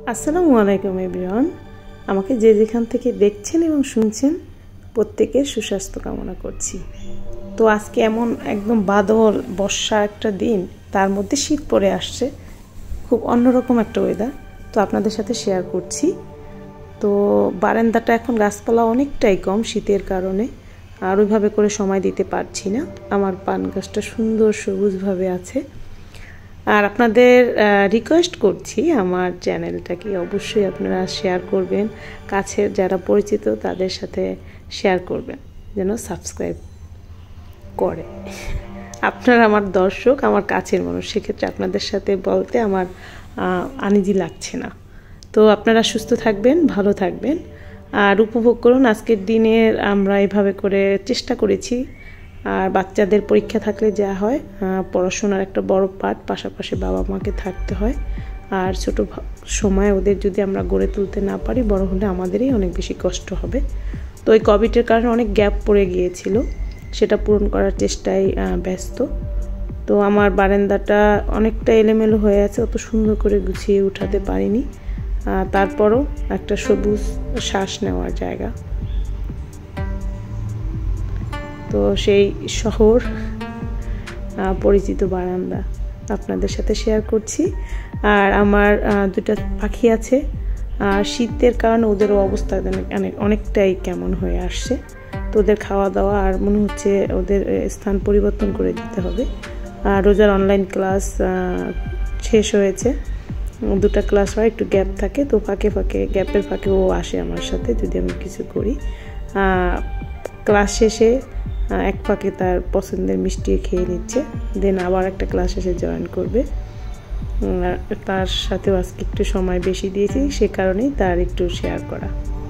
আসসালামু আলাইকুম এভরিওয়ান। আমাকে যে যেখান থেকে দেখছেন এবং শুনছেন প্রত্যেকের সুস্বাস্থ্য কামনা করছি। তো আজকে এমন একদম বাদল বর্ষা একটা দিন, তার মধ্যে শীত পড়ে আসছে, খুব অন্যরকম একটা ওয়েদার। তো আপনাদের সাথে শেয়ার করছি। তো বারান্দাটা এখন গাছপালা অনেকটাই কম শীতের কারণে, আর ওইভাবে করে সময় দিতে পারছি না। আমার পান গাছটা সুন্দর সবুজভাবে আছে। আর আপনাদের রিকোয়েস্ট করছি আমার চ্যানেলটাকে অবশ্যই আপনারা শেয়ার করবেন, কাছের যারা পরিচিত তাদের সাথে শেয়ার করবেন যেন সাবস্ক্রাইব করে। আপনারা আমার দর্শক, আমার কাছের মানুষ, সেক্ষেত্রে আপনাদের সাথে বলতে আমার আনিজি লাগছে না। তো আপনারা সুস্থ থাকবেন, ভালো থাকবেন আর উপভোগ করুন আজকের দিনের। আমরা এভাবে করে চেষ্টা করেছি। আর বাচ্চাদের পরীক্ষা থাকলে যা হয়, পড়াশোনার একটা বড় পার্ট, পাশাপাশি বাবা মাকে থাকতে হয়। আর ছোট সময় ওদের যদি আমরা গড়ে তুলতে না পারি, বড় হলে আমাদেরই অনেক বেশি কষ্ট হবে। তো ওই কোভিডের কারণে অনেক গ্যাপ পড়ে গিয়েছিল, সেটা পূরণ করার চেষ্টায় ব্যস্ত। তো আমার বারান্দাটা অনেকটা এলোমেলো হয়ে আছে, অত সুন্দর করে গুছিয়ে উঠাতে পারিনি। তারপরও একটা সবুজ শ্বাস নেওয়ার জায়গা। তো সেই শহর পরিচিত বারান্দা আপনাদের সাথে শেয়ার করছি। আর আমার দুটা পাখি আছে, আর শীতের কারণে ওদেরও অবস্থা অনেকটাই কেমন হয়ে আসছে। তো ওদের খাওয়া দাওয়া আর মনে হচ্ছে ওদের স্থান পরিবর্তন করে দিতে হবে। আর রোজার অনলাইন ক্লাস শেষ হয়েছে, দুটা ক্লাস হয়, একটু গ্যাপ থাকে। তো গ্যাপের ফাঁকে ও আসে আমার সাথে যদি আমি কিছু করি। ক্লাস শেষে এক ফাঁকে তার পছন্দের মিষ্টি খেয়ে নিচ্ছে, দেন আবার একটা ক্লাস এসে জয়েন করবে। তার সাথেও আজকে একটু সময় বেশি দিয়েছি, সে কারণেই তার একটু শেয়ার করা।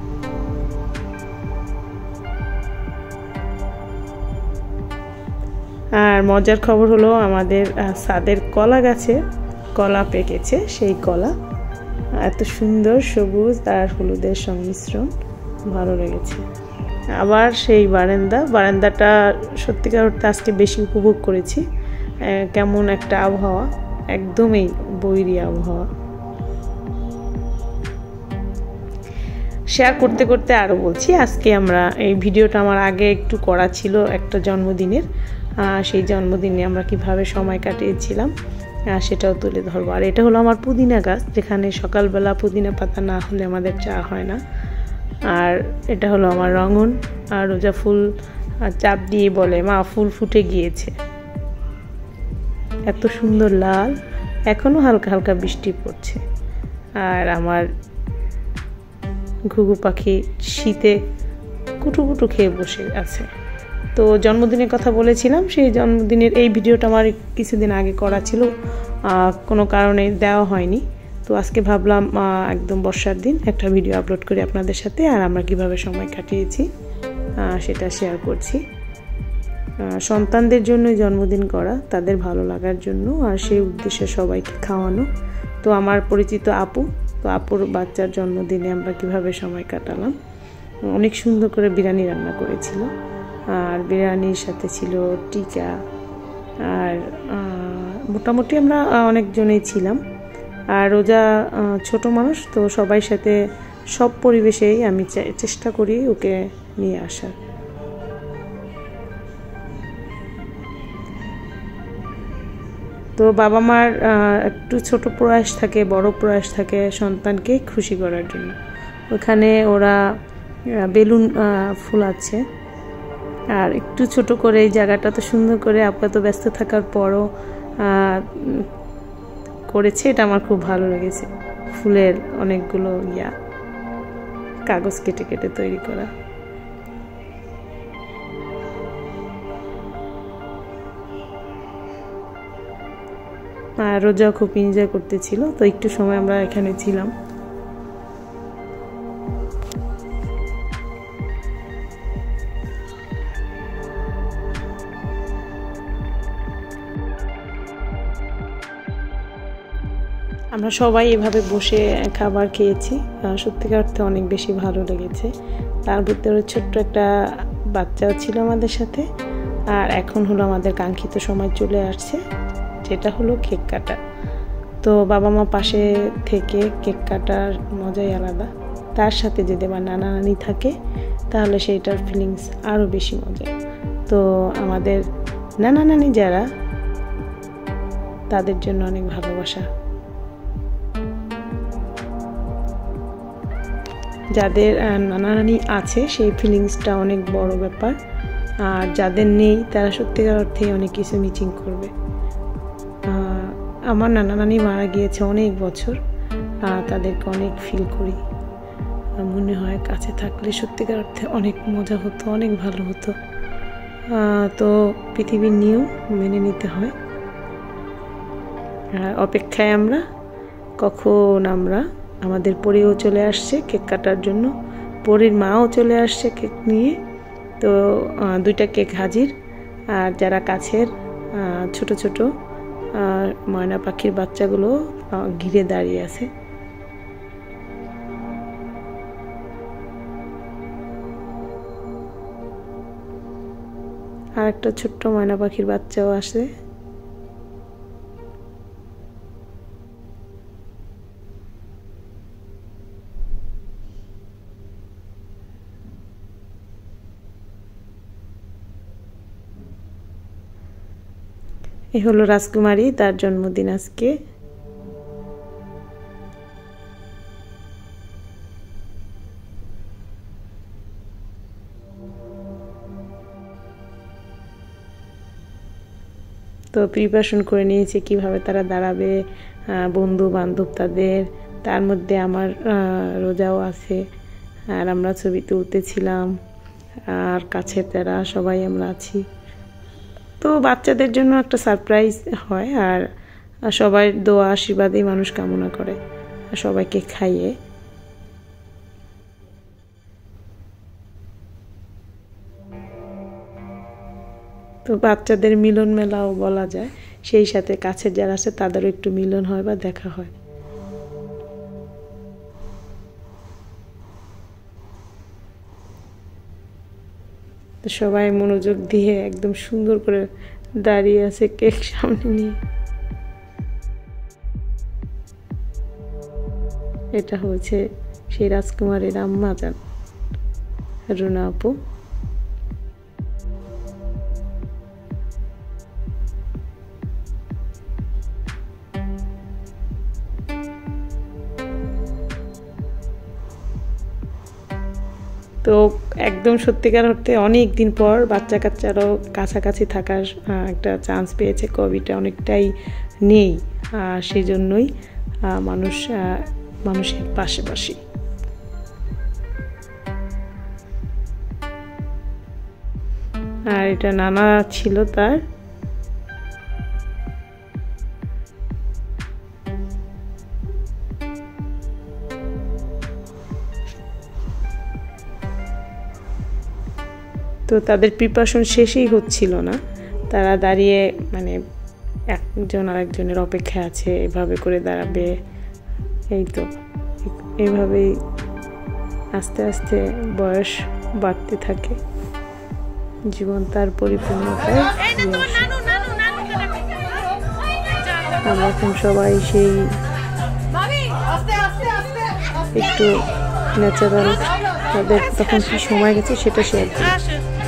আর মজার খবর হলো, আমাদের ছাদের কলা গাছে কলা পেকেছে। সেই কলা এত সুন্দর সবুজ আর হলুদের সংমিশ্রণ, ভালো লেগেছে। আবার সেই বারান্দাটা সত্যিকার অর্থে আজকে বেশি উপভোগ করেছি। কেমন একটা আবহাওয়া, একদমই বৈরী আবহাওয়া। শেয়ার করতে করতে আরও বলছি, আজকে আমরা এই ভিডিওটা আমার আগে একটু করা ছিল একটা জন্মদিনের। সেই জন্মদিনে আমরা কিভাবে সময় কাটিয়েছিলাম সেটাও তুলে ধরবো। আর এটা হলো আমার পুদিনা গাছ, যেখানে সকালবেলা পুদিনা পাতা না হলে আমাদের চা হয় না। আর এটা হলো আমার রঙন। আর রোজা ফুল চাপ দিয়ে বলে, মা ফুল ফুটে গিয়েছে, এত সুন্দর লাল, এখনো হালকা হালকা বৃষ্টি পড়ছে। আর আমার ঘুঘু পাখি শীতে কুটুকুটু খেয়ে বসে আছে। তো জন্মদিনের কথা বলেছিলাম, সেই জন্মদিনের এই ভিডিওটা আমার কিছুদিন আগে করা ছিল, কোনো কারণে দেওয়া হয়নি। তো আজকে ভাবলাম একদম বর্ষার দিন একটা ভিডিও আপলোড করি আপনাদের সাথে, আর আমরা কিভাবে সময় কাটিয়েছি সেটা শেয়ার করছি। সন্তানদের জন্য জন্মদিন করা, তাদের ভালো লাগার জন্য, আর সেই উদ্দেশ্যে সবাইকে খাওয়ানো। তো আমার পরিচিত আপু, তো আপুর বাচ্চার জন্মদিনে আমরা কিভাবে সময় কাটালাম। অনেক সুন্দর করে বিরিয়ানি রান্না করেছিল, আর বিরিয়ানির সাথে ছিল টিকা। আর মোটামুটি আমরা অনেকজনেই ছিলাম। আর রোজা ছোট মানুষ, তো সবাই সাথে সব পরিবেশেই আমি চেষ্টা করি ওকে নিয়ে আসার। তো বাবা মার একটু ছোট প্রয়াস থাকে, বড় প্রয়াস থাকে সন্তানকে খুশি করার জন্য। ওখানে ওরা বেলুন ফুলাচ্ছে, আর একটু ছোট করে এই জায়গাটা তো সুন্দর করে আপাতত ব্যস্ত থাকার পরও করেছে। এটা আমার খুব ভালো লেগেছে, ফুলের অনেকগুলো কাগজ কেটে কেটে তৈরি করা। আর রোজা খুব এনজয় করতেছিল, তো একটু সময় আমরা এখানে ছিলাম। আমরা সবাই এভাবে বসে খাবার খেয়েছি, সত্যিকার অর্থে অনেক বেশি ভালো লেগেছে। তার ভিতরে ছোট্ট একটা বাচ্চাও ছিল আমাদের সাথে। আর এখন হলো আমাদের কাঙ্ক্ষিত সময় চলে আসছে, যেটা হলো কেক কাটা। তো বাবা মা পাশে থেকে কেক কাটার মজাই আলাদা। তার সাথে যদি আমার নানা নানি থাকে তাহলে সেইটার ফিলিংস আরও বেশি মজা। তো আমাদের নানা নানি যারা, তাদের জন্য অনেক ভালোবাসা। যাদের নানা নানি আছে সেই ফিলিংসটা অনেক বড় ব্যাপার, আর যাদের নেই তারা সত্যিকার অর্থেই অনেক কিছু মিসিং করবে। আমার নানা নানি মারা গিয়েছে অনেক বছর, তাদেরকে অনেক ফিল করি। মনে হয় কাছে থাকলে সত্যিকার অর্থে অনেক মজা হতো, অনেক ভালো হতো। তো পৃথিবীর নিয়ম মেনে নিতে হয়। আর অপেক্ষায় আমরা, কখন আমাদের পরিও চলে আসছে কেক কাটার জন্য, পরীর মাও চলে আসছে কেক নিয়ে। তো 2টা কেক হাজির। আর যারা কাছের ছোট ছোট ময়না পাখির বাচ্চাগুলো ঘিরে দাঁড়িয়ে আছে। আর একটা ছোট্ট ময়না পাখির বাচ্চাও আসে। এ হলো রাজকুমারী, তার জন্মদিন আজকে। তো প্রিপারেশন করে নিয়েছে কিভাবে তারা দাঁড়াবে, বন্ধু বান্ধব তাদের, তার মধ্যে আমার রোজাও আছে। আর আমরা ছবি তুলতেছিলাম, আর কাছের যারা সবাই আমরা আছি। তো বাচ্চাদের জন্য একটা সারপ্রাইজ হয়, আর সবাই দোয়া আশীর্বাদেই মানুষ কামনা করে, সবাইকে খাইয়ে। তো বাচ্চাদের মিলন মেলাও বলা যায়, সেই সাথে কাছের যারা আছে তাদেরও একটু মিলন হয় বা দেখা হয়। তো সবাই মনোযোগ দিয়ে একদম সুন্দর করে দাঁড়িয়ে আছে কেক সামনে নিয়ে। এটা হচ্ছে সেই রাজকুমারীর আম্মা জান, রুনা আপু। তো একদম সত্যিকার অর্থে অনেক দিন পর বাচ্চা কাচ্চারাও কাছাকাছি থাকার একটা চান্স পেয়েছে। কোভিডটা অনেকটাই নেই, সেই জন্যই মানুষের পাশাপাশি। আর এটা নানা ছিল তার। তো তাদের প্রিপারেশন শেষই হচ্ছিল না, তারা দাঁড়িয়ে মানে একজন আরেকজনের অপেক্ষায় আছে, এভাবে করে দাঁড়াবে। এই তো এইভাবেই আস্তে আস্তে বয়স বাড়তে থাকে, জীবন তার পরিপূর্ণতায়। আমরা এখন সবাই সেই একটু ন্যাচারাল, তাদের তখন কি সময় গেছে সেটা শেয়ার করি।